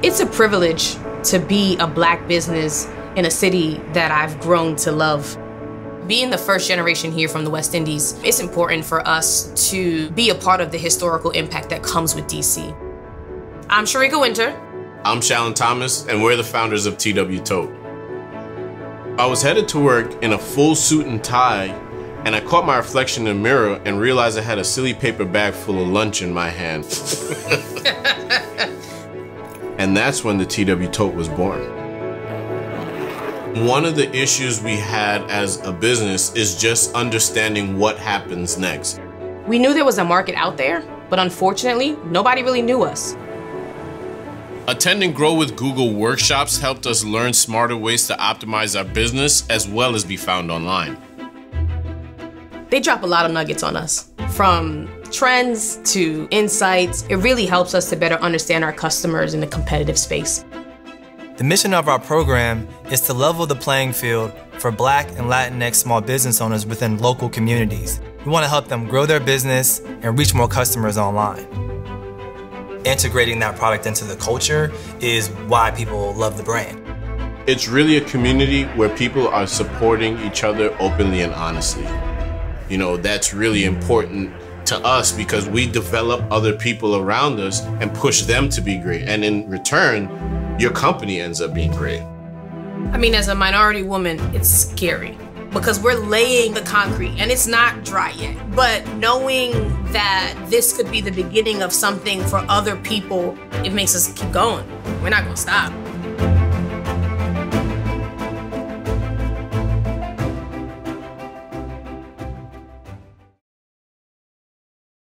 It's a privilege to be a Black business in a city that I've grown to love. Being the first generation here from the West Indies, it's important for us to be a part of the historical impact that comes with DC. I'm Sharika Winter. I'm Shalon Thomas, and we're the founders of TW Tote. I was headed to work in a full suit and tie, and I caught my reflection in the mirror and realized I had a silly paper bag full of lunch in my hand. And that's when the TW Tote was born. One of the issues we had as a business is just understanding what happens next. We knew there was a market out there, but unfortunately, nobody really knew us. Attending Grow with Google workshops helped us learn smarter ways to optimize our business as well as be found online. They drop a lot of nuggets on us, from trends to insights. It really helps us to better understand our customers in the competitive space. The mission of our program is to level the playing field for Black and Latinx small business owners within local communities. We want to help them grow their business and reach more customers online. Integrating that product into the culture is why people love the brand. It's really a community where people are supporting each other openly and honestly. You know, that's really important to us because we develop other people around us and push them to be great. And in return, your company ends up being great. I mean, as a minority woman, it's scary because we're laying the concrete and it's not dry yet. But knowing that this could be the beginning of something for other people, it makes us keep going. We're not gonna stop.